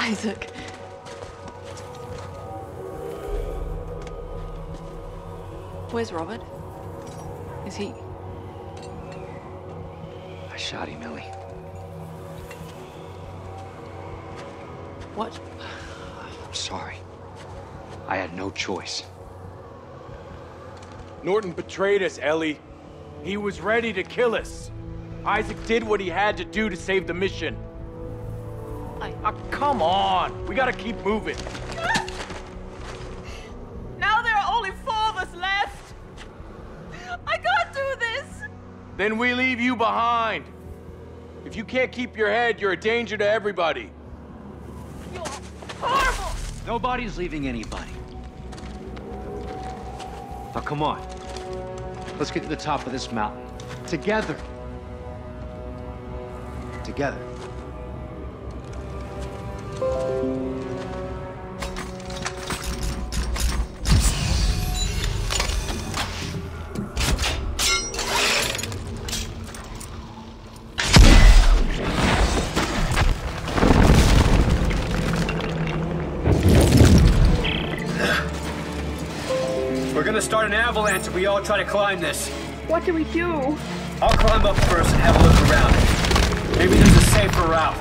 Isaac. Where's Robert? Is he... I shot him, Ellie. What? I'm sorry. I had no choice. Norton betrayed us, Ellie. He was ready to kill us. Isaac did what he had to do to save the mission. Come on! We gotta keep moving. Now there are only 4 of us left! I can't do this! Then we leave you behind. If you can't keep your head, you're a danger to everybody. You're horrible! Nobody's leaving anybody. Now, come on. Let's get to the top of this mountain. Together. Together. We're gonna start an avalanche if we all try to climb this. What do we do? I'll climb up first and have a look around. Maybe there's a safer route.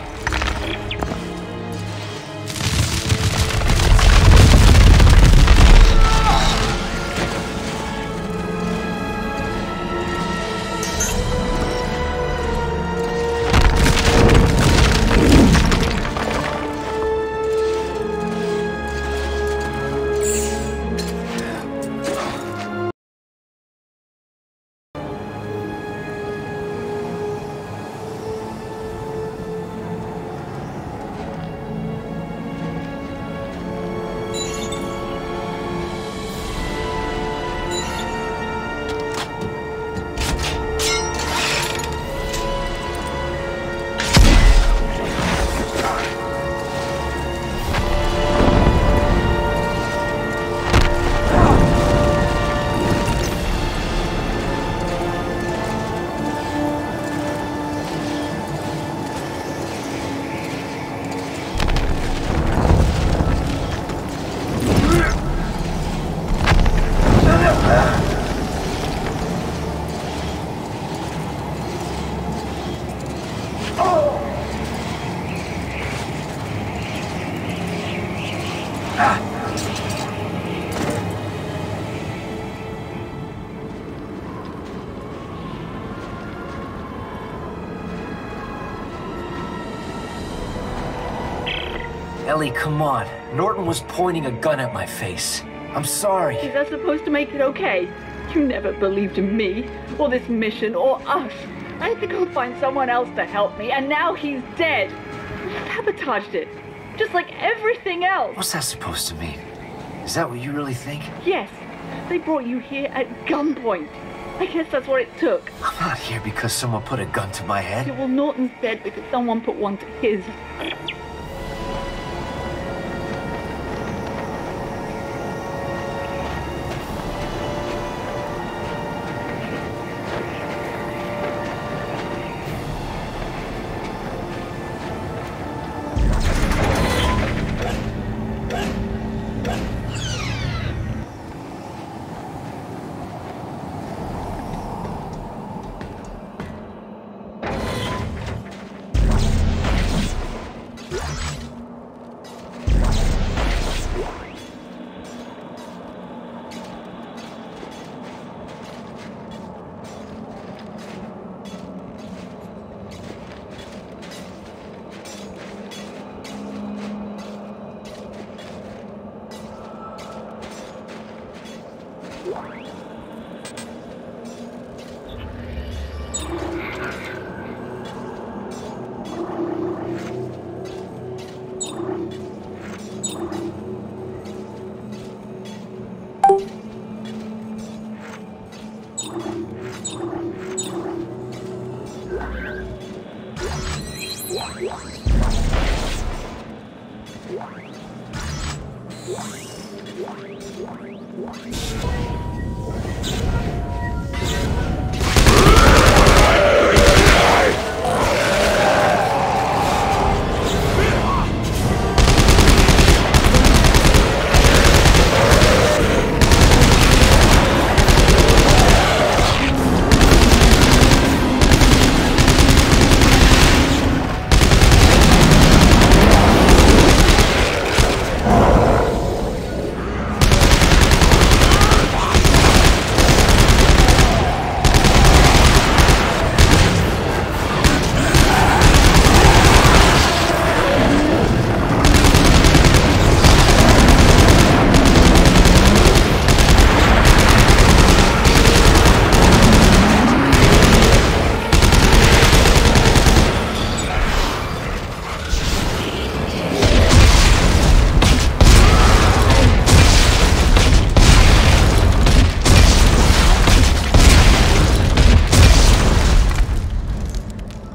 Ellie, come on. Norton was pointing a gun at my face. I'm sorry. Is that supposed to make it okay? You never believed in me, or this mission, or us. I had to go find someone else to help me, and now he's dead. You sabotaged it. Just like everything else. What's that supposed to mean? Is that what you really think? Yes. They brought you here at gunpoint. I guess that's what it took. I'm not here because someone put a gun to my head. Yeah, well, Norton's dead because someone put one to his.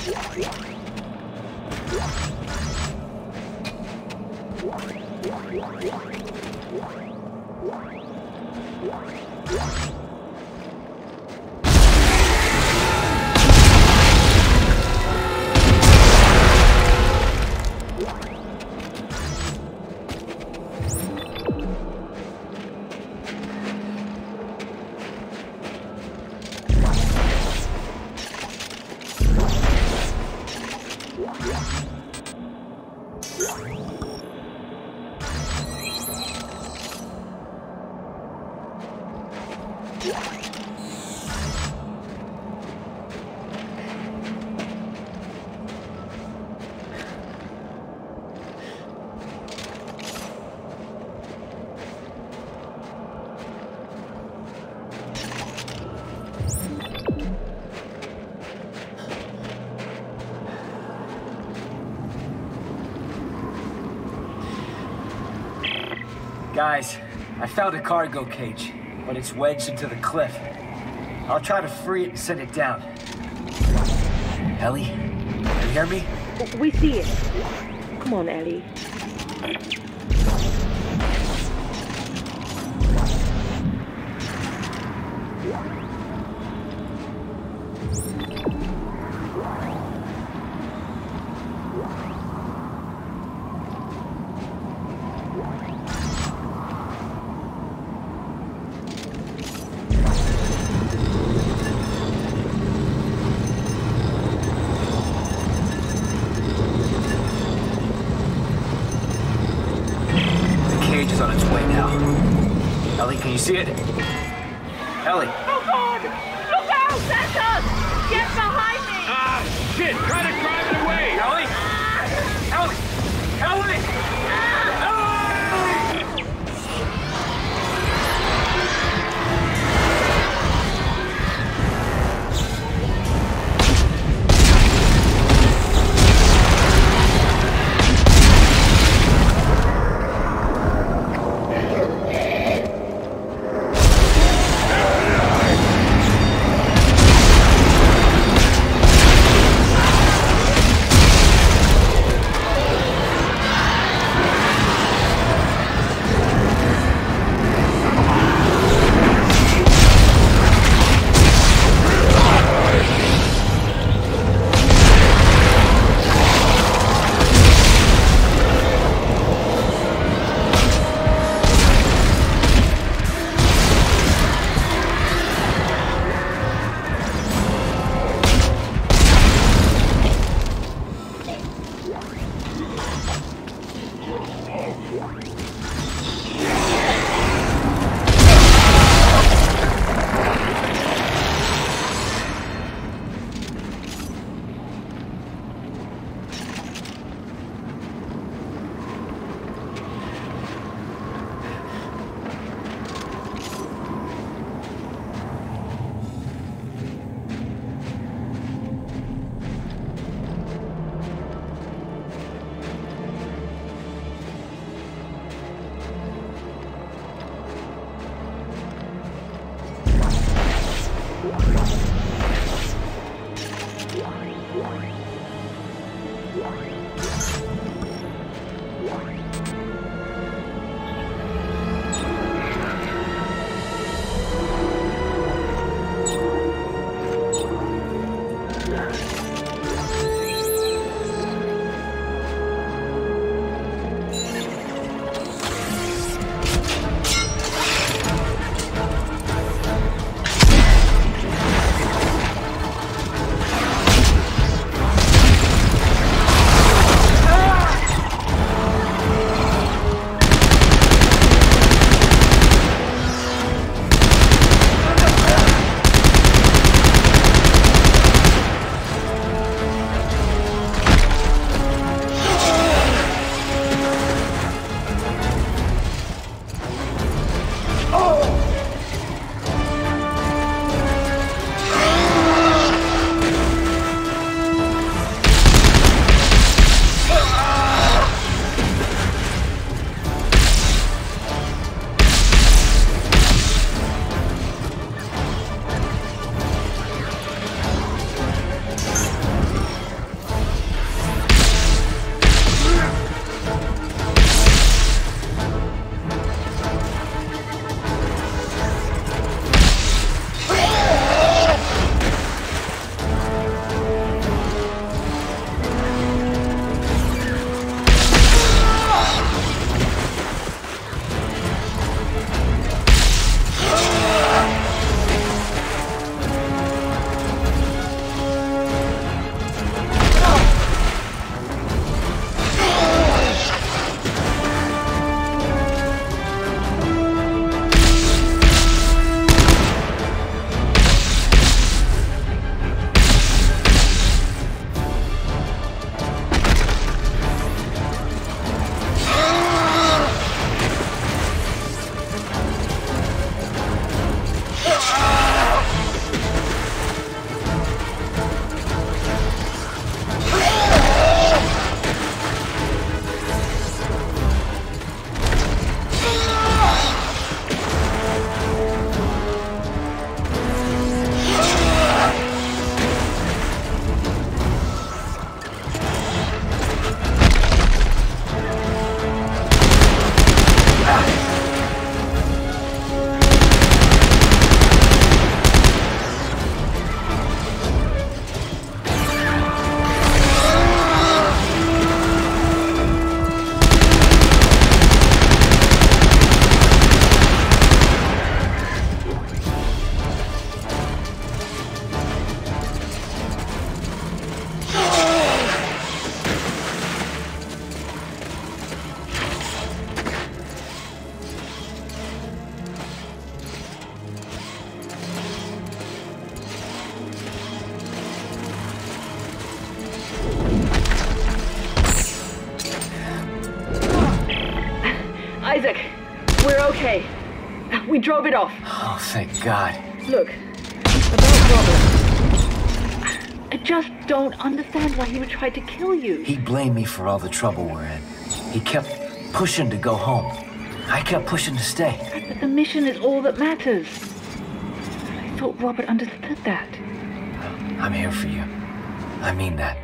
Guys, I found a cargo cage, but it's wedged into the cliff. I'll try to free it and send it down. Ellie, you hear me? We see it. Come on, Ellie. Can you see it? Ellie! Oh God! Look out! That's us! Get behind me! Ah, shit! Try to drive it away! Ellie! Ellie! Ellie! We drove it off. Oh, thank God. Look, about Robert. I just don't understand why he would try to kill you. He blamed me for all the trouble we're in. He kept pushing to go home. I kept pushing to stay. But the mission is all that matters. I thought Robert understood that. I'm here for you. I mean that.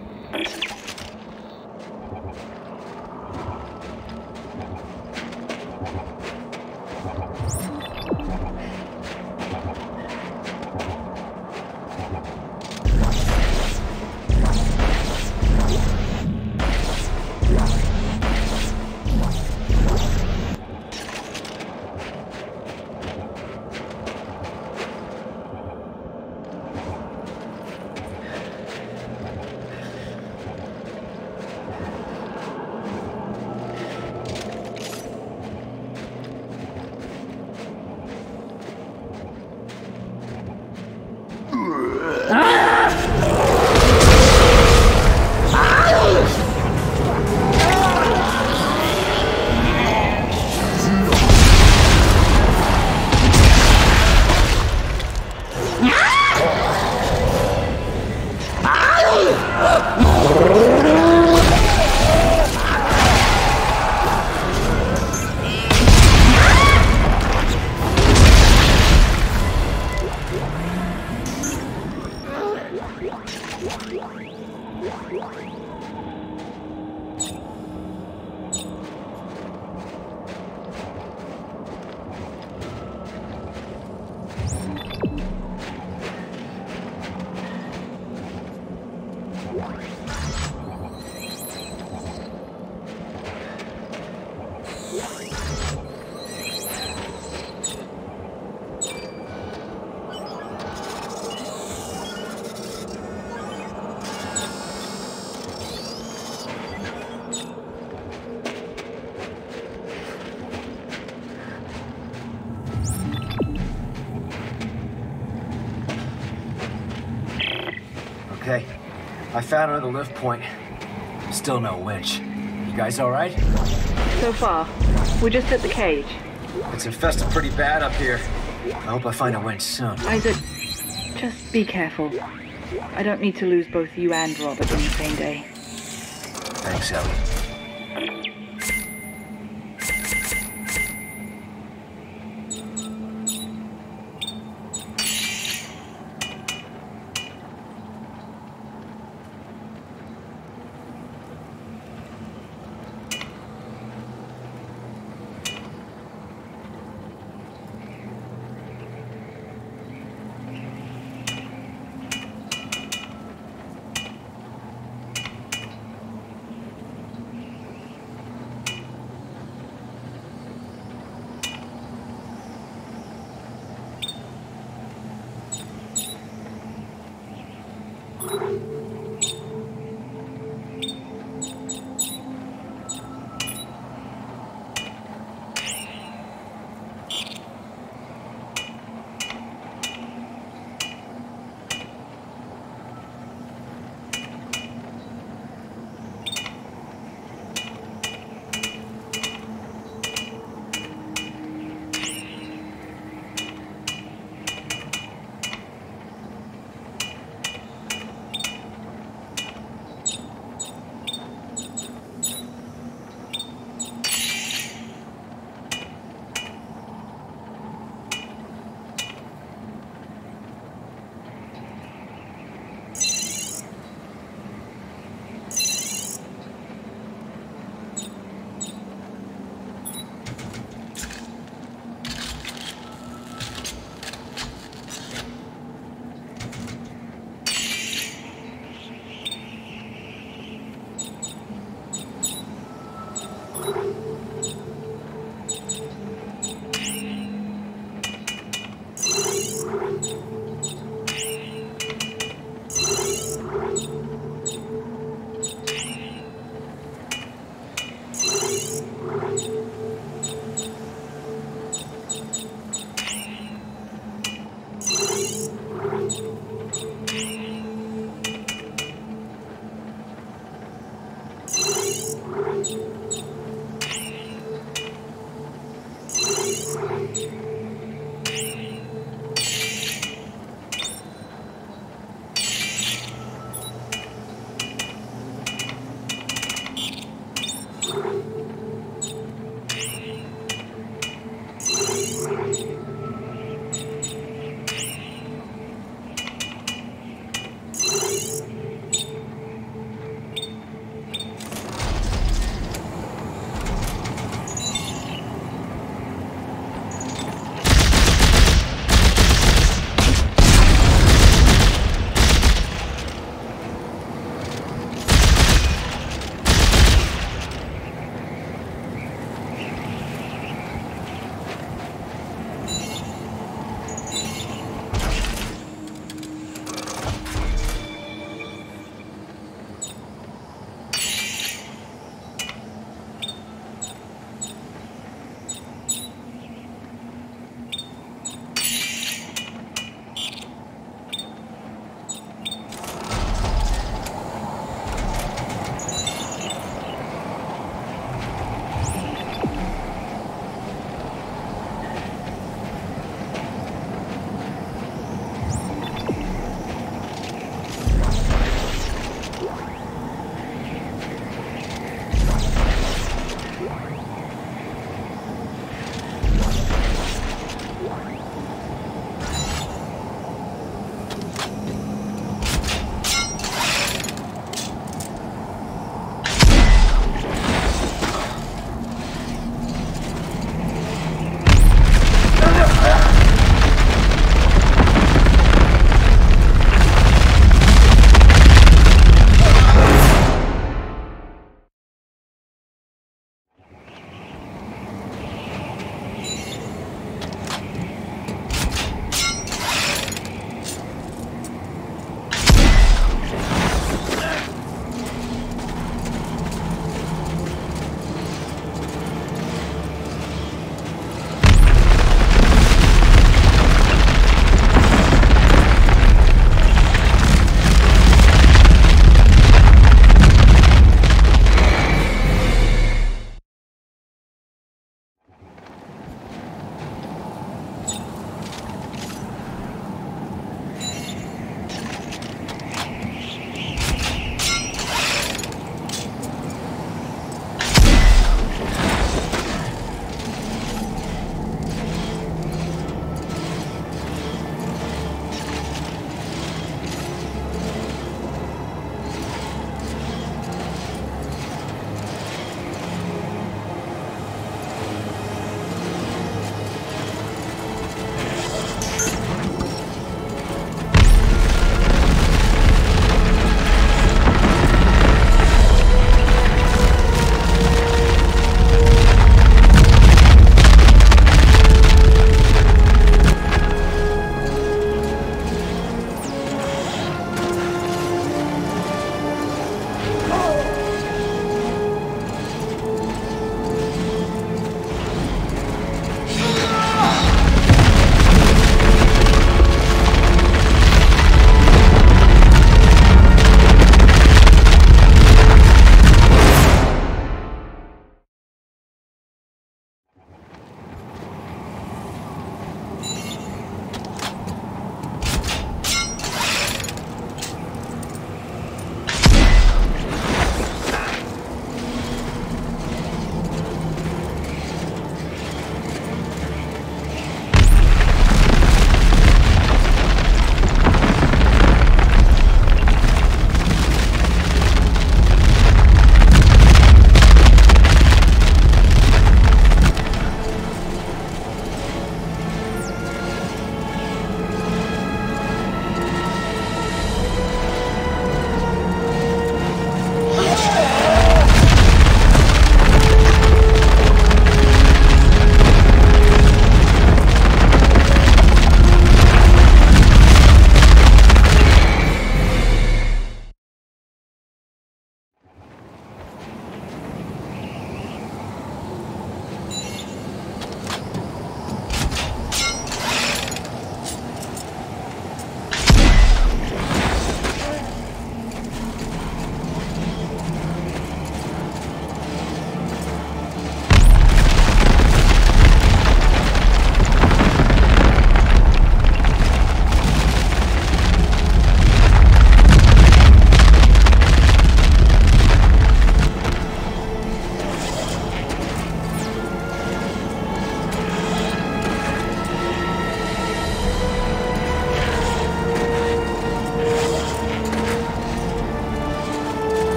Okay, I found another lift point. Still no winch. You guys all right? So far, we're just at the cage. It's infested pretty bad up here. I hope I find a winch soon. Isaac, just be careful. I don't need to lose both you and Robert on the same day. Thanks, Ellie.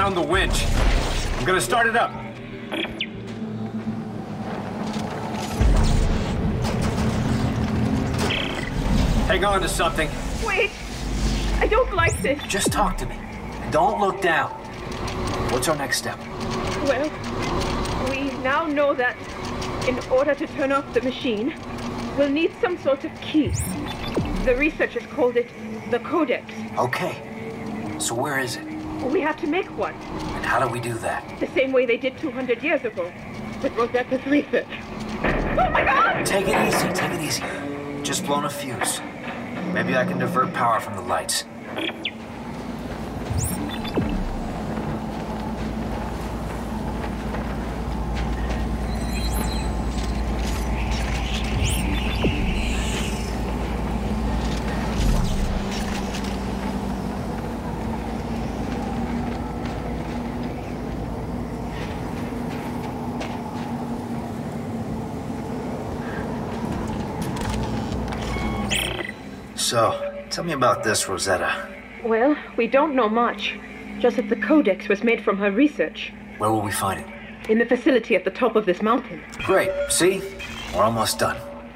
found the winch. I'm gonna start it up. Hang on to something. Wait! I don't like this. Just talk to me. Don't look down. What's our next step? Well, we now know that in order to turn off the machine, we'll need some sort of key. The researchers called it the Codex. Okay. So where is it? We have to make one, And how do we do that? the same way they did 200 years ago with Rosetta's research. Oh my God! Take it easy, take it easy. Just blown a fuse. Maybe I can divert power from the lights. So, tell me about this, Rosetta. Well, we don't know much. Just that the Codex was made from her research. Where will we find it? In the facility at the top of this mountain. Great. See? We're almost done.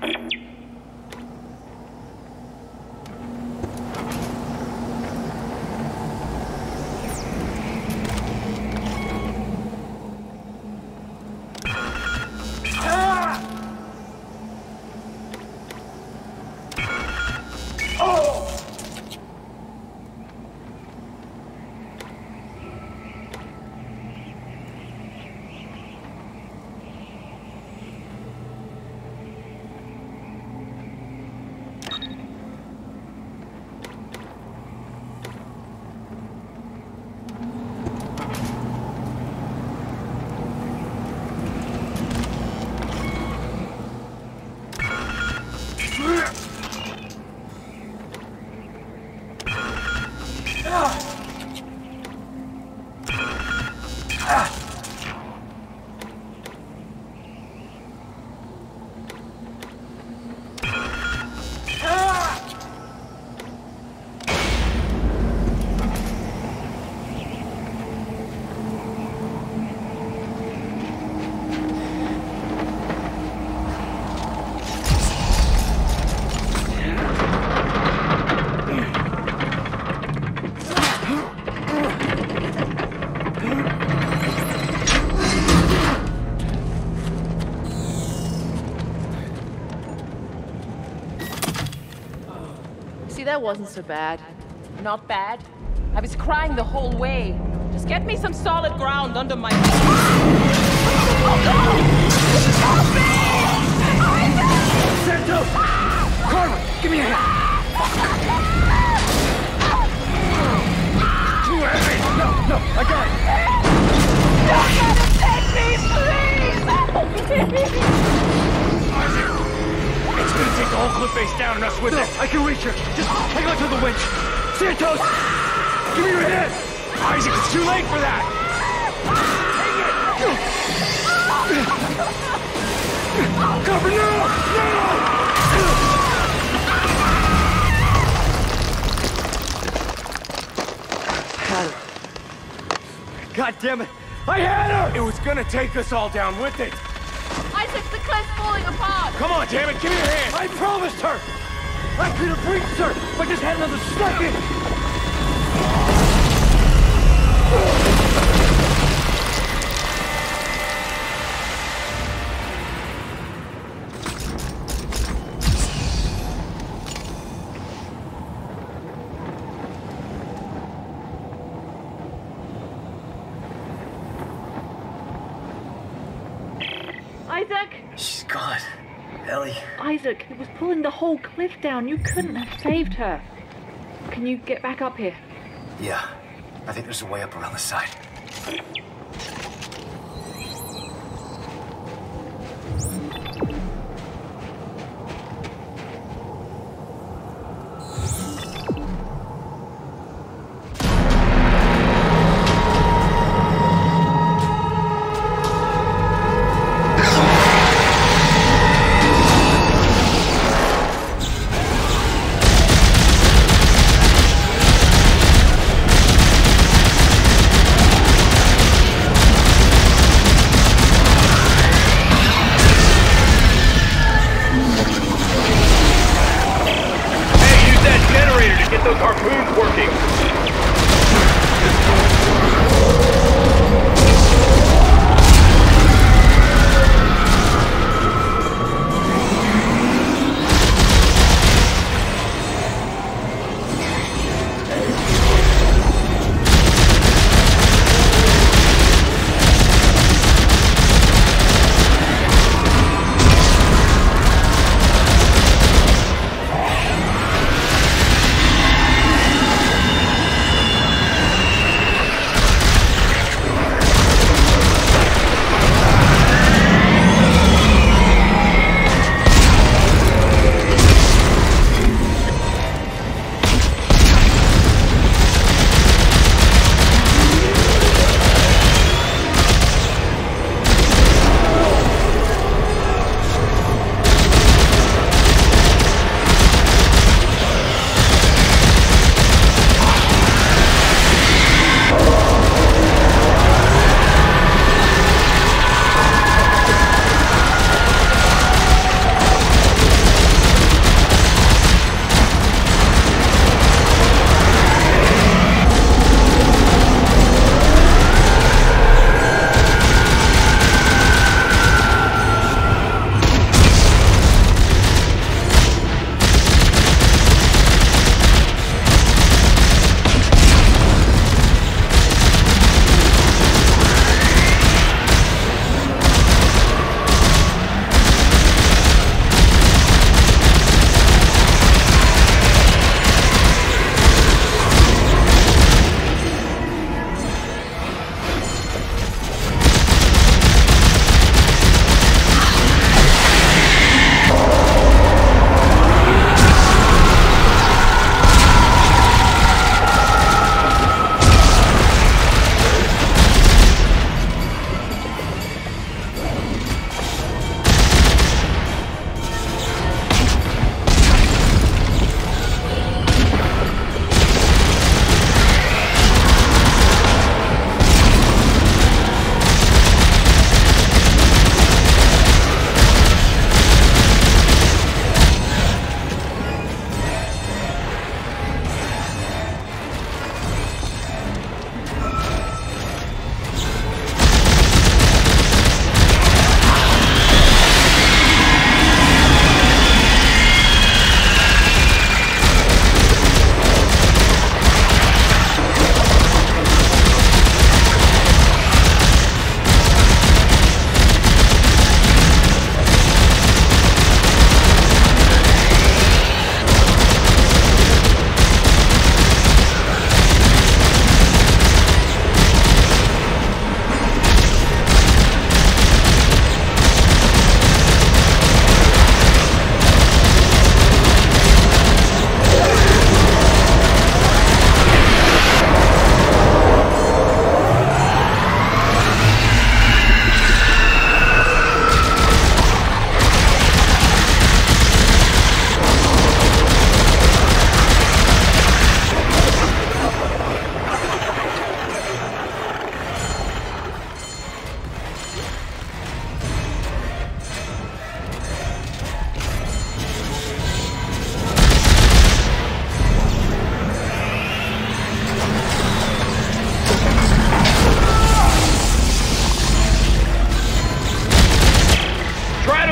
That wasn't so bad. Not bad. I was crying the whole way. Just get me some solid ground under my... Oh God! Help me! Santo! Carver, give me a hand! Too heavy! No, I got it! Don't let him take me, please! Isaac! It's gonna take the whole cliff face down and us with it. I can reach her. Just hang on to the winch. Santos! Give me your hand! Isaac, it's too late for that! Carver, no! Had her. God damn it! I had her! It was gonna take us all down with it. Isaac, the cliff's falling apart! Come on, damn it, give me your hand! I promised her! I could have reached her if I just had another second! Isaac! She's gone. Ellie. Isaac, it was pulling the whole cliff down. You couldn't have saved her. Can you get back up here? Yeah. I think there's a way up around the side.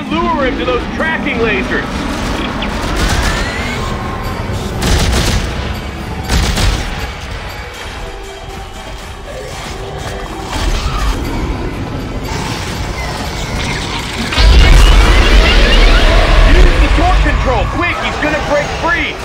can't lure him to those tracking lasers! Use the torque control! Quick, he's gonna break free!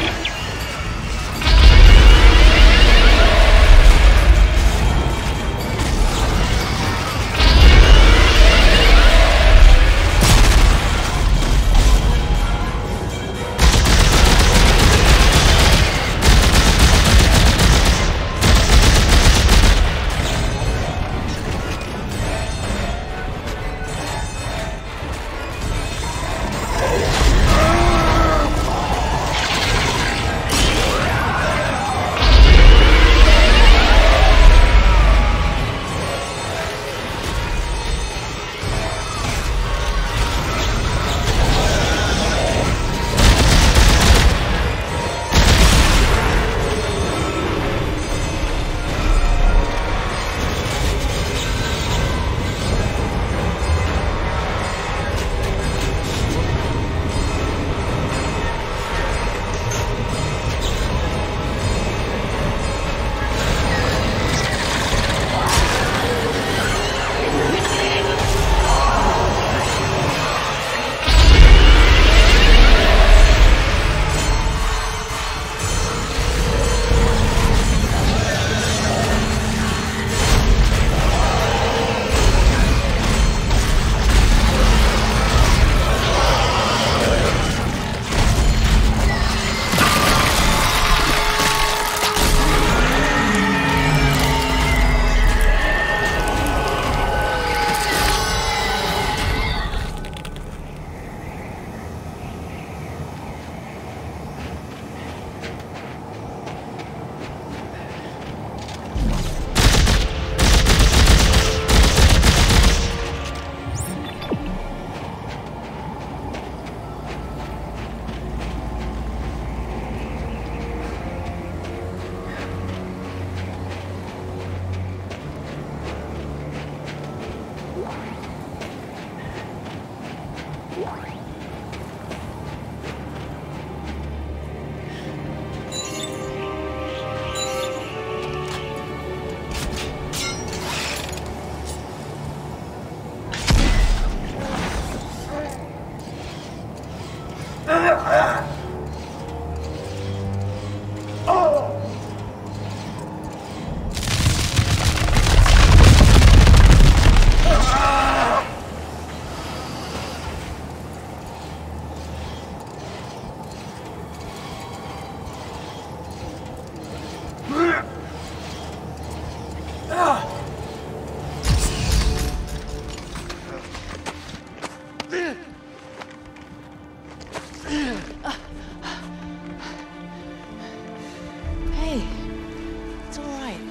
Hey, it's all right.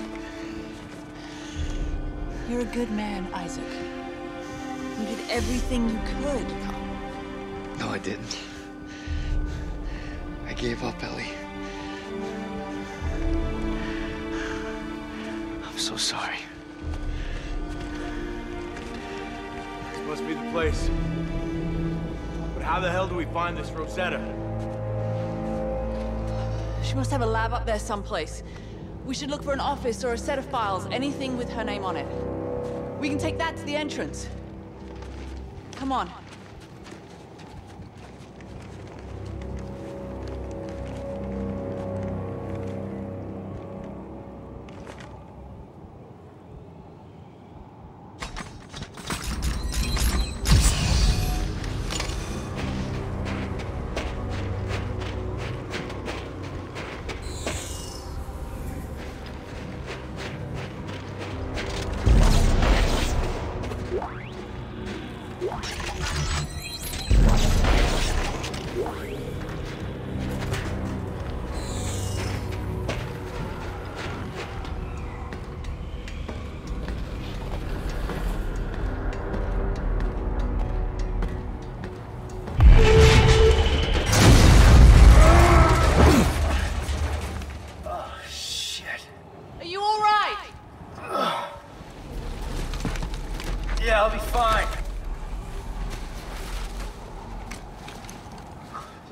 You're a good man, Isaac. You did everything you could. No, I didn't. I gave up, Ellie. I'm so sorry. This must be the place. But how the hell do we find this Rosetta? She must have a lab up there someplace. We should look for an office or a set of files, anything with her name on it. We can take that to the entrance. Come on.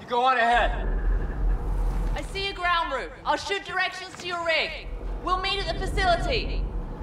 You go on ahead. I see a ground route. I'll shoot directions to your rig. We'll meet at the facility.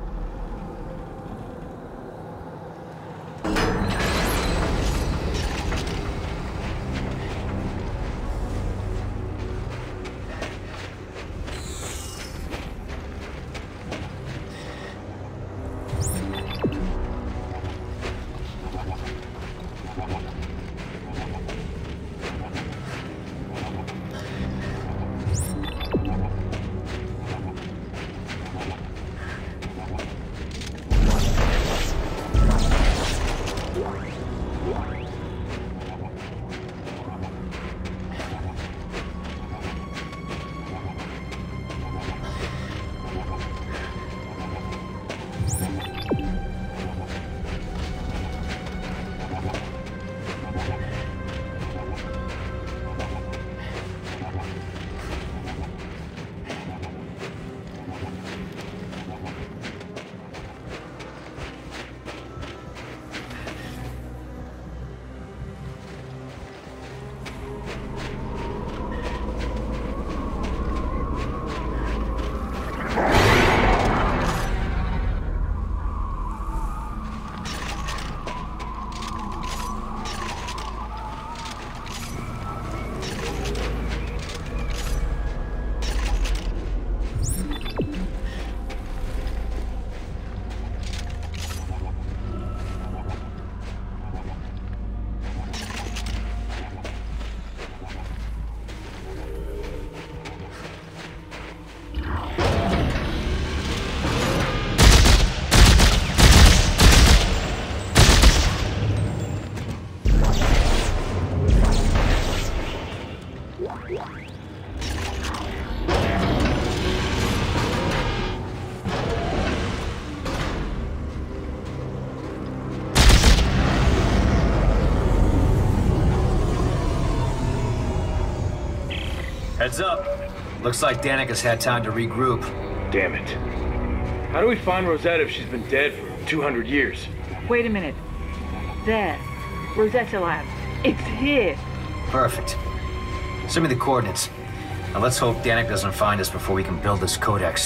Heads up. Looks like Danica's had time to regroup. Damn it. How do we find Rosetta if she's been dead for 200 years? Wait a minute. There. Rosetta Lab. It's here. Perfect. Send me the coordinates. Now let's hope Danica doesn't find us before we can build this codex.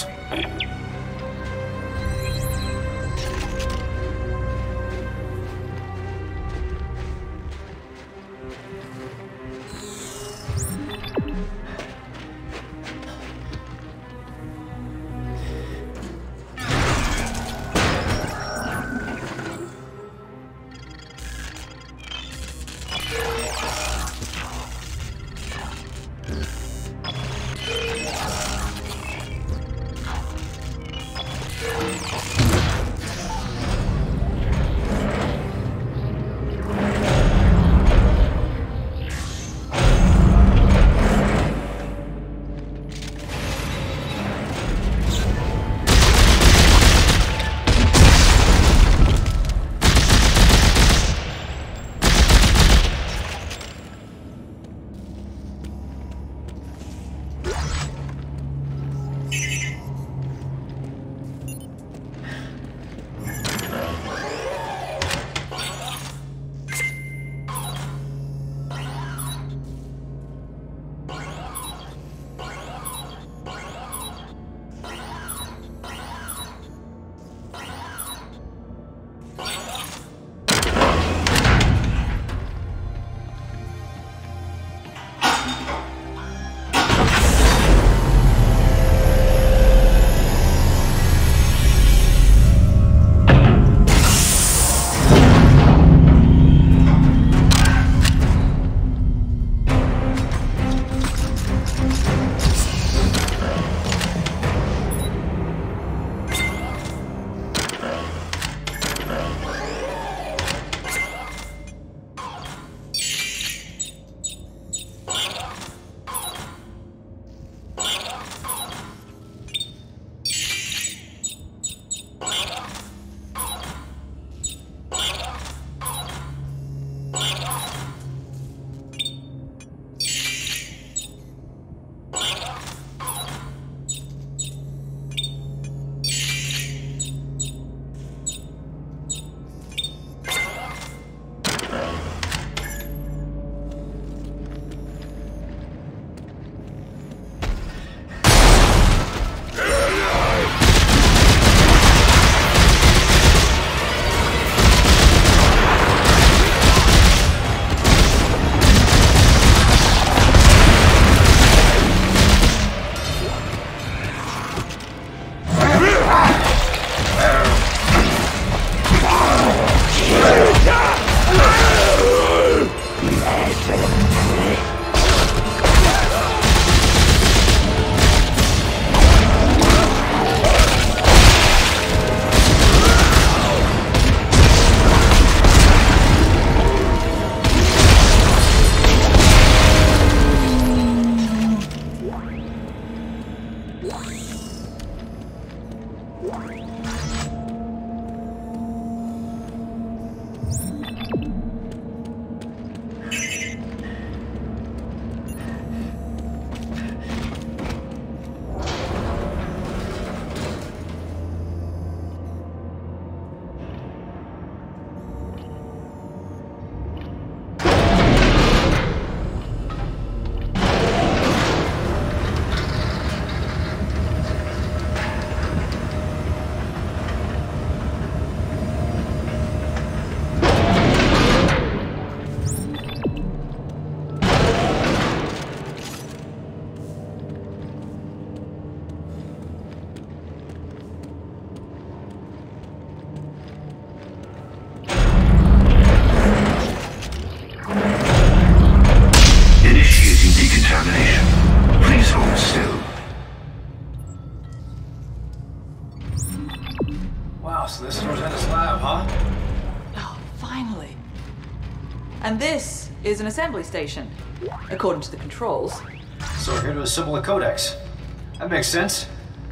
This is an assembly station, according to the controls. So we're here to assemble a codex. That makes sense.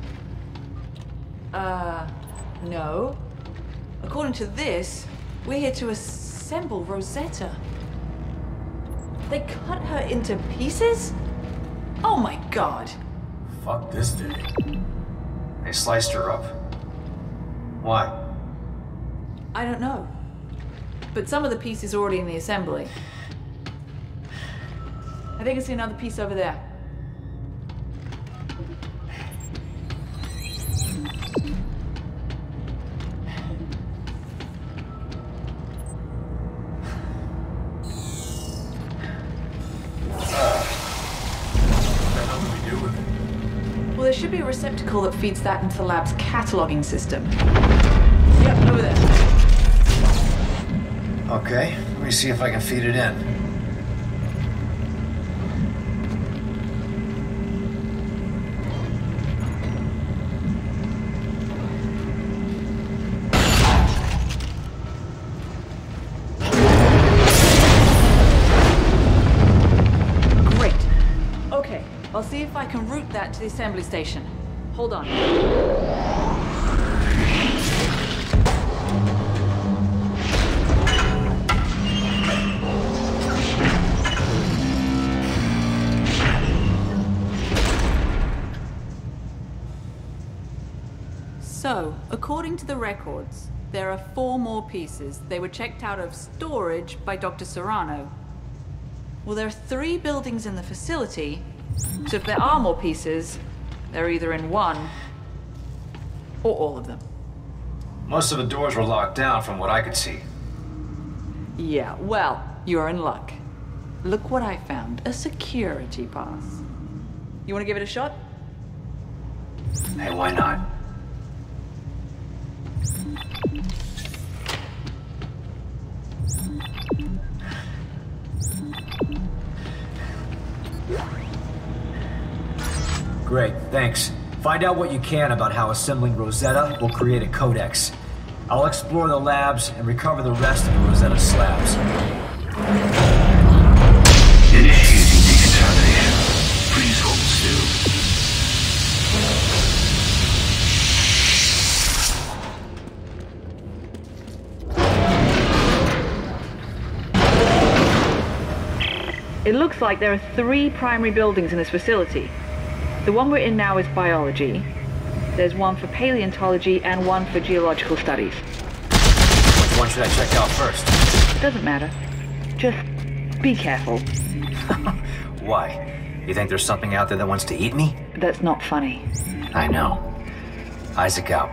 No. According to this, we're here to assemble Rosetta. They cut her into pieces? Oh my god. Fuck this dude. They sliced her up. Why? I don't know. But some of the pieces are already in the assembly. I think I see another piece over there. Well, there should be a receptacle that feeds that into the lab's cataloging system. Yep, over there. Okay, let me see if I can feed it in. Great. Okay, I'll see if I can route that to the assembly station. Hold on. So, according to the records, there are 4 more pieces. They were checked out of storage by Dr. Serrano. Well, there are 3 buildings in the facility, so if there are more pieces, they're either in one or all of them. Most of the doors were locked down from what I could see. Yeah, well, you're in luck. Look what I found, a security pass. You want to give it a shot? Hey, why not? Great, thanks. Find out what you can about how assembling Rosetta will create a codex. I'll explore the labs and recover the rest of the Rosetta slabs. Initiating decontamination. Please hold still. It looks like there are 3 primary buildings in this facility. The one we're in now is biology. There's one for paleontology and one for geological studies. Which one should I check out first? It doesn't matter. Just be careful. Why? You think there's something out there that wants to eat me? That's not funny. I know. Isaac out.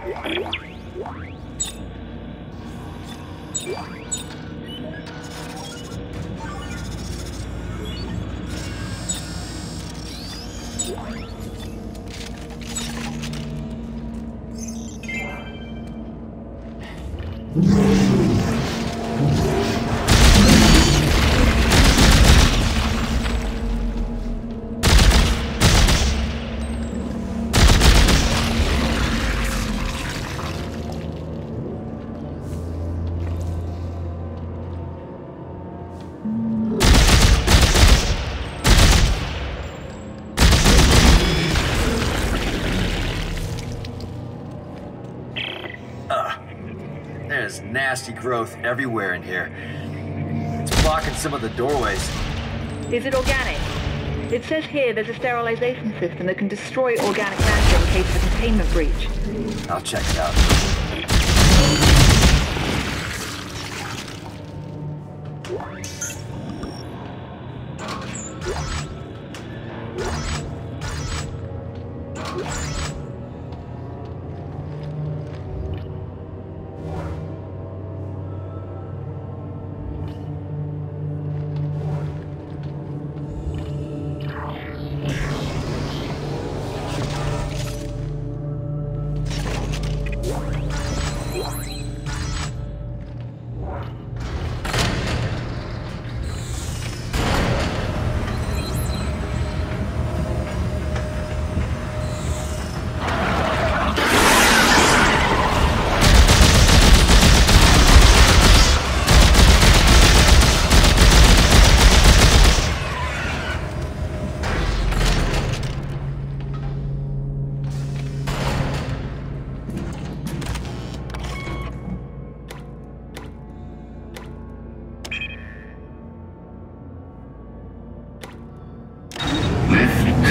There's nasty growth everywhere in here. It's blocking some of the doorways. Is it organic? It says here there's a sterilization system that can destroy organic matter in case of a containment breach. I'll check it out.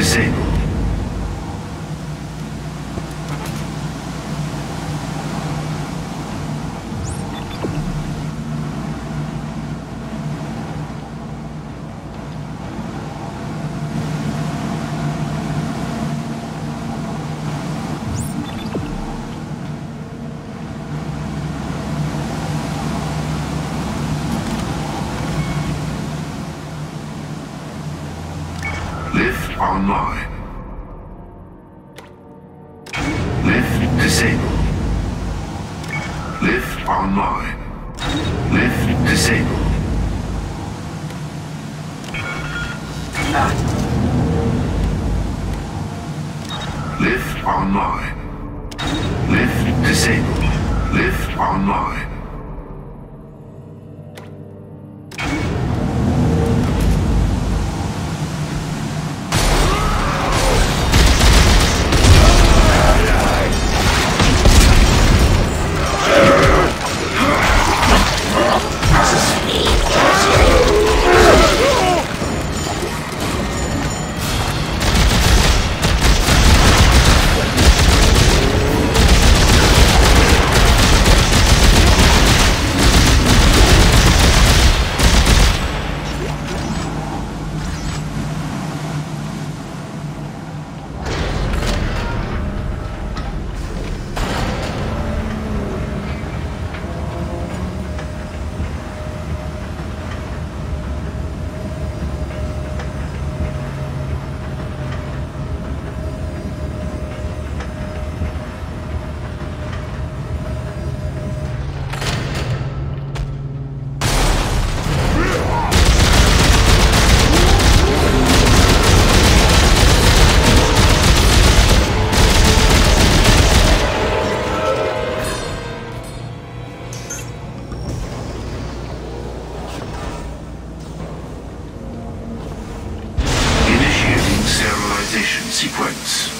disabled. Lift online. Lift disabled. Lift online. Lift disabled. Lift online. Lift disabled. Lift online. Sequence.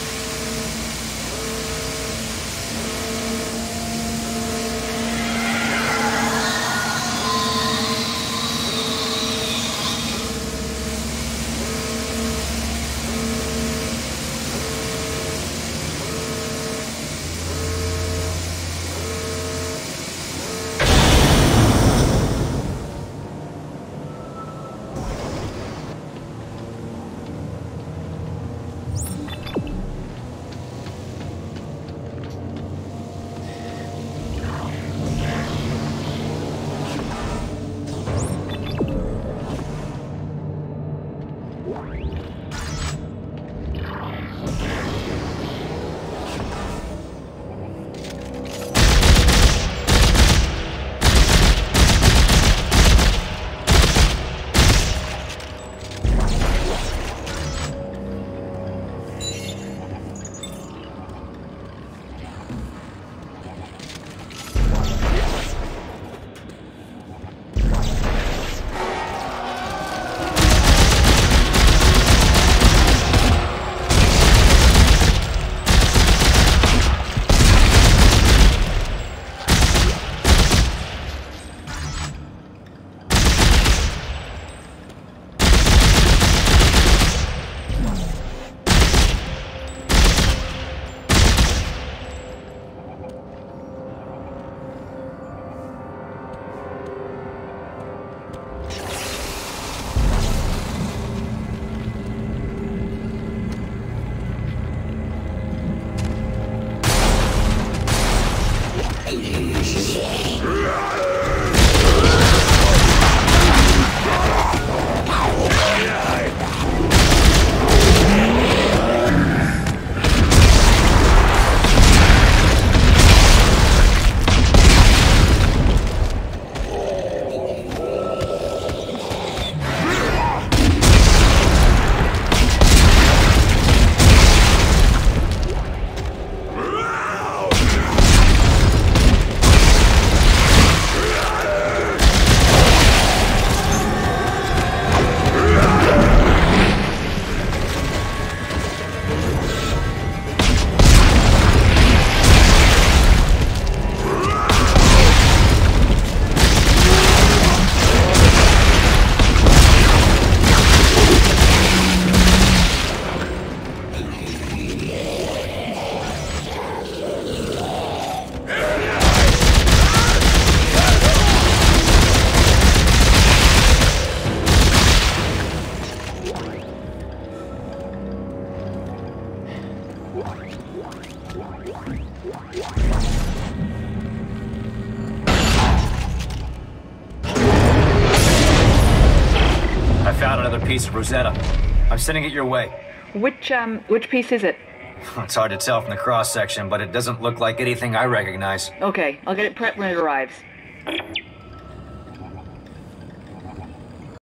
found another piece of Rosetta. I'm sending it your way. Which piece is it? It's hard to tell from the cross-section, but it doesn't look like anything I recognize. Okay, I'll get it prepped when it arrives.